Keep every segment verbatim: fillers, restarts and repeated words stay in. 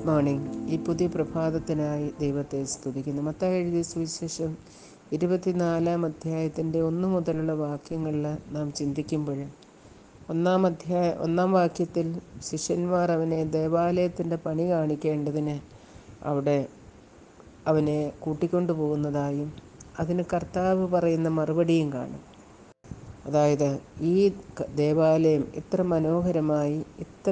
Good morning. ഈ പുതിയ പ്രഭാതത്തിനായി ദൈവത്തെ സ്തുതിക്കുന്നു. മത്തായി എഴുതിയ സുവിശേഷം ഇരുപത്തിനാലാം അധ്യായത്തിൻ്റെ ഒന്ന് മുതലുള്ള വാക്യങ്ങളിൽ നാം ചിന്തിക്കുമ്പോൾ, ഒന്നാം അധ്യായ ഒന്നാം വാക്യത്തിൽ ശിഷ്യന്മാർ അവനെ ദേവാലയത്തിൻ്റെ പണി കാണിക്കേണ്ടതിന് അവിടെ അവനെ കൂട്ടിക്കൊണ്ടു പോകുന്നതായും അതിന് കർത്താവ് പറയുന്ന മറുപടിയും കാണും. അതായത്, ഈ ദേവാലയം ഇത്ര മനോഹരമായി ഇത്ര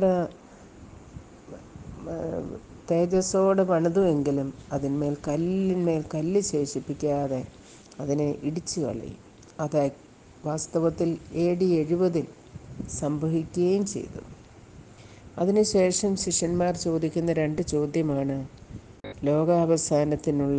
തേജസ്സോടെ പണിതുവെങ്കിലും അതിന്മേൽ കല്ലിന്മേൽ കല്ല് ശേഷിപ്പിക്കാതെ അതിനെ ഇടിച്ചു കളയും. അത് വാസ്തവത്തിൽ എ ഡി എഴുപതിൽ സംഭവിക്കുകയും ചെയ്തു. അതിനുശേഷം ശിഷ്യന്മാർ ചോദിക്കുന്ന രണ്ട് ചോദ്യമാണ്: ലോകാവസാനത്തിനുള്ള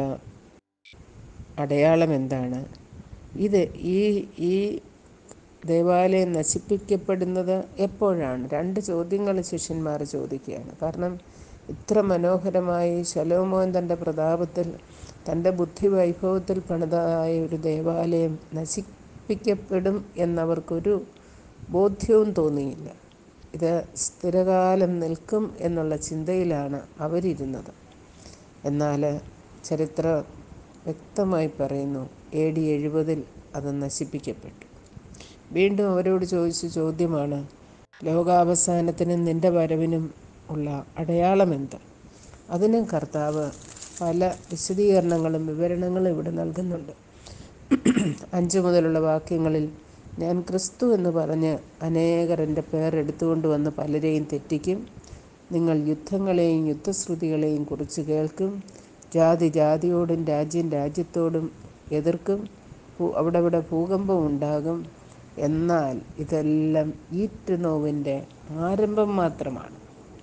അടയാളം എന്താണ്? ഇത് ഈ ഈ ദേവാലയം നശിപ്പിക്കപ്പെടുന്നത് എപ്പോഴാണ്? രണ്ട് ചോദ്യങ്ങൾ ശിഷ്യന്മാർ ചോദിക്കുകയാണ്. കാരണം ഇത്ര മനോഹരമായി ശലോമോൻ തൻ്റെ പ്രതാപത്തിൽ തൻ്റെ ബുദ്ധി വൈഭവത്തിൽ പണിതായ ഒരു ദേവാലയം നശിപ്പിക്കപ്പെടും എന്നവർക്കൊരു ബോധ്യവും തോന്നിയില്ല. ഇത് സ്ഥിരകാലം നിൽക്കും എന്നുള്ള ചിന്തയിലാണ് അവരിരുന്നത്. എന്നാൽ ചരിത്രം വ്യക്തമായി പറയുന്നു, എ ഡി എഴുപതിൽ അത് നശിപ്പിക്കപ്പെട്ടു. വീണ്ടും അവരോട് ചോദിച്ച ചോദ്യമാണ്: ലോകാവസാനത്തിനും നിൻ്റെ വരവിനും ഉള്ള അടയാളം എന്ത്? അതിനും കർത്താവ് പല വിശദീകരണങ്ങളും വിവരണങ്ങളും ഇവിടെ നൽകുന്നുണ്ട്. അഞ്ച് മുതലുള്ള വാക്യങ്ങളിൽ, ഞാൻ ക്രിസ്തു എന്ന് പറഞ്ഞ് അനേകർ എൻ്റെ പേർ എടുത്തുകൊണ്ട് വന്ന് പലരെയും തെറ്റിക്കും. നിങ്ങൾ യുദ്ധങ്ങളെയും യുദ്ധശ്രുതികളെയും കുറിച്ച് കേൾക്കും. ജാതി ജാതിയോടും രാജ്യം രാജ്യത്തോടും എതിർക്കും. അവിടെ അവിടെ ഭൂകമ്പം ഉണ്ടാകും. എന്നാൽ ഇതെല്ലാം ഈറ്റുനോവിൻ്റെ ആരംഭം മാത്രമാണ്.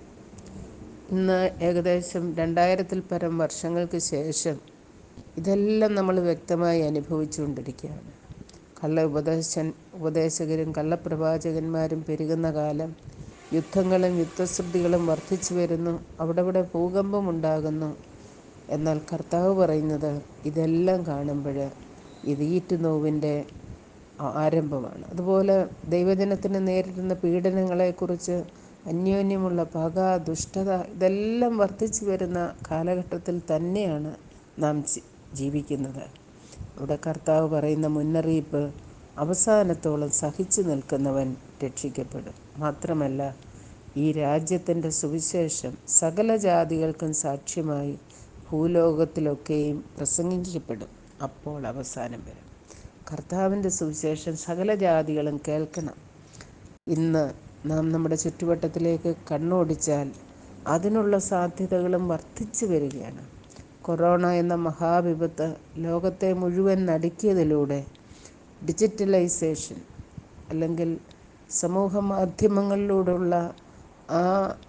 ഇന്ന് ഏകദേശം രണ്ടായിരത്തിൽ പരം വർഷങ്ങൾക്ക് ശേഷം ഇതെല്ലാം നമ്മൾ വ്യക്തമായി അനുഭവിച്ചുകൊണ്ടിരിക്കുകയാണ്. കള്ള ഉപദേശൻ ഉപദേശകരും കള്ളപ്രവാചകന്മാരും പെരുകുന്ന കാലം, യുദ്ധങ്ങളും യുദ്ധശ്രുതികളും വർദ്ധിച്ചു വരുന്നു. അവിടെ ഇവിടെ ഭൂകമ്പം ഉണ്ടാകുന്നു. എന്നാൽ കർത്താവ് പറയുന്നത്, ഇതെല്ലാം കാണുമ്പോൾ ഇത് ഈറ്റുനോവിൻ്റെ ആരംഭമാണ്. അതുപോലെ ദൈവജനത്തിന് നേരിടുന്ന പീഡനങ്ങളെക്കുറിച്ച്, അന്യോന്യമുള്ള പക, ദുഷ്ടത, ഇതെല്ലാം വർദ്ധിച്ചു വരുന്ന കാലഘട്ടത്തിൽ തന്നെയാണ് നാം ജീവിക്കുന്നത്. ഇവിടെ കർത്താവ് പറയുന്ന മുന്നറിയിപ്പ്, അവസാനത്തോളം സഹിച്ചു നിൽക്കുന്നവൻ രക്ഷിക്കപ്പെടും. മാത്രമല്ല, ഈ രാജ്യത്തിൻ്റെ സുവിശേഷം സകല ജാതികൾക്കും സാക്ഷ്യമായി ഭൂലോകത്തിലൊക്കെയും പ്രസംഗിക്കപ്പെടും. അപ്പോൾ അവസാനം വരും. കർത്താവിൻ്റെ സുവിശേഷം സകല ജാതികളും കേൾക്കണം. ഇന്ന് നാം നമ്മുടെ ചുറ്റുവട്ടത്തിലേക്ക് കണ്ണോടിച്ചാൽ അതിനുള്ള സാധ്യതകളും വർദ്ധിച്ചു വരികയാണ്. കൊറോണ എന്ന മഹാവിപത്ത് ലോകത്തെ മുഴുവൻ നടുക്കിയതിലൂടെ ഡിജിറ്റലൈസേഷൻ അല്ലെങ്കിൽ സമൂഹ മാധ്യമങ്ങളിലൂടെയുള്ള ആ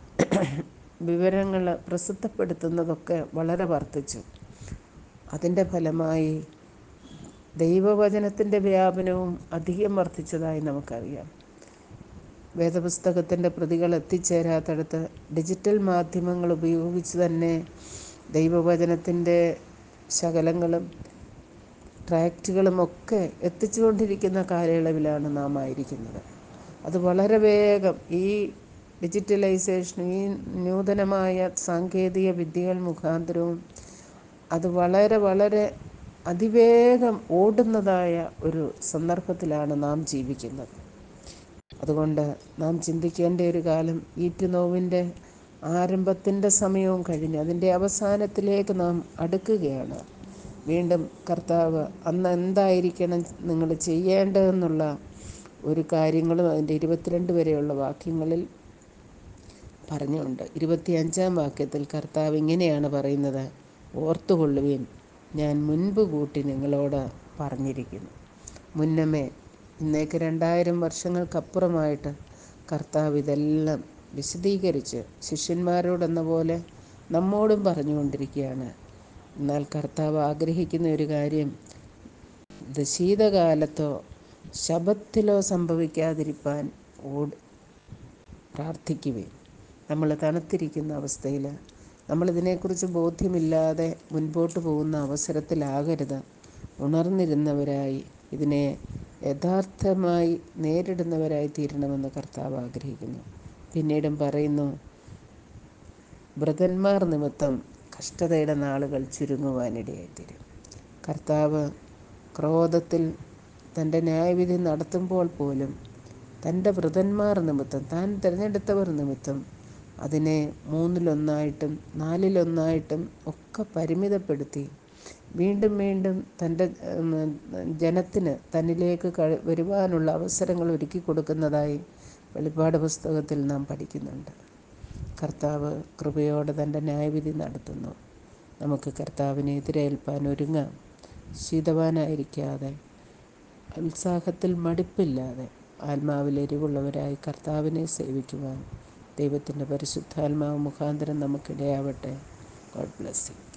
വിവരങ്ങൾ പ്രസിദ്ധപ്പെടുത്തുന്നതൊക്കെ വളരെ വർദ്ധിച്ചു. അതിൻ്റെ ഫലമായി ദൈവവചനത്തിൻ്റെ വ്യാപനവും അധികം വർദ്ധിച്ചതായി നമുക്കറിയാം. വേദപുസ്തകത്തിൻ്റെ പ്രതികൾ എത്തിച്ചേരാത്തടത്ത് ഡിജിറ്റൽ മാധ്യമങ്ങൾ ഉപയോഗിച്ച് തന്നെ ദൈവവചനത്തിൻ്റെ ശകലങ്ങളും ട്രാക്റ്റുകളുമൊക്കെ എത്തിച്ചുകൊണ്ടിരിക്കുന്ന കാലയളവിലാണ് നാം ആയിരിക്കുന്നത്. അത് വളരെ വേഗം ഈ ഡിജിറ്റലൈസേഷനും ഈ നൂതനമായ സാങ്കേതിക വിദ്യകൾ മുഖാന്തരവും അത് വളരെ വളരെ അതിവേഗം ഓടുന്നതായ ഒരു സന്ദർഭത്തിലാണ് നാം ജീവിക്കുന്നത്. അതുകൊണ്ട് നാം ചിന്തിക്കേണ്ട ഒരു കാലം, ഈറ്റുനോവിൻ്റെ ആരംഭത്തിൻ്റെ സമയവും കഴിഞ്ഞ് അതിൻ്റെ അവസാനത്തിലേക്ക് നാം അടുക്കുകയാണ്. വീണ്ടും കർത്താവ് അന്ന് എന്തായിരിക്കണം നിങ്ങൾ ചെയ്യേണ്ടതെന്നുള്ള ഒരു കാര്യങ്ങളും അതിൻ്റെ ഇരുപത്തിരണ്ട് വരെയുള്ള വാക്യങ്ങളിൽ പറഞ്ഞുകൊണ്ട്, ഇരുപത്തി അഞ്ചാം വാക്യത്തിൽ കർത്താവ് ഇങ്ങനെയാണ് പറയുന്നത്: ഓർത്തുകൊള്ളുവിൻ, ഞാൻ മുൻപ് കൂട്ടി നിങ്ങളോട് പറഞ്ഞിരിക്കുന്നു. മുന്നമേ, ഇന്നേക്ക് രണ്ടായിരം വർഷങ്ങൾക്കപ്പുറമായിട്ട് കർത്താവ് ഇതെല്ലാം വിശദീകരിച്ച് ശിഷ്യന്മാരോടെന്ന പോലെ നമ്മോടും പറഞ്ഞുകൊണ്ടിരിക്കുകയാണ്. എന്നാൽ കർത്താവ് ആഗ്രഹിക്കുന്ന ഒരു കാര്യം, ഇത് ശീതകാലത്തോ ശബത്തിലോ സംഭവിക്കാതിരിക്കാൻ ഓട് പ്രാർത്ഥിക്കുവിൻ. നമ്മൾ തണുത്തിരിക്കുന്ന അവസ്ഥയിൽ നമ്മളിതിനെക്കുറിച്ച് ബോധ്യമില്ലാതെ മുൻപോട്ട് പോകുന്ന അവസരത്തിലാകരുത്. ഉണർന്നിരുന്നവരായി ഇതിനെ യഥാർത്ഥമായി നേരിടുന്നവരായി തീരണമെന്ന് കർത്താവ് ആഗ്രഹിക്കുന്നു. പിന്നീടും പറയുന്നു, വൃതന്മാർ നിമിത്തം കഷ്ടതയുടെ നാളുകൾ ചുരുങ്ങുവാനിടയായിത്തീരും. കർത്താവ് ക്രോധത്തിൽ തൻ്റെ ന്യായവിധി നടത്തുമ്പോൾ പോലും തൻ്റെ വൃതന്മാർ നിമിത്തം, താൻ തിരഞ്ഞെടുത്തവർ നിമിത്തം അതിനെ മൂന്നിലൊന്നായിട്ടും നാലിലൊന്നായിട്ടും ഒക്കെ പരിമിതപ്പെടുത്തി വീണ്ടും വീണ്ടും തൻ്റെ ജനത്തിന് തന്നിലേക്ക് വരുവാനുള്ള അവസരങ്ങൾ ഒരുക്കി കൊടുക്കുന്നതായി വെളിപ്പാട് പുസ്തകത്തിൽ നാം പഠിക്കുന്നുണ്ട്. കർത്താവ് കൃപയോടെ തൻ്റെ ന്യായവിധി നടത്തുന്നു. നമുക്ക് കർത്താവിനെ എതിരേൽപ്പാൻ ഒരുങ്ങാം. ശീതവാനായിരിക്കാതെ, ഉത്സാഹത്തിൽ മടുപ്പില്ലാതെ, ആത്മാവിൽ എരിവുള്ളവരായി കർത്താവിനെ സേവിക്കുവാൻ ദൈവത്തിൻ്റെ പരിശുദ്ധാത്മാവ് മുഖാന്തരം നമുക്കിടയാവട്ടെ. God bless you.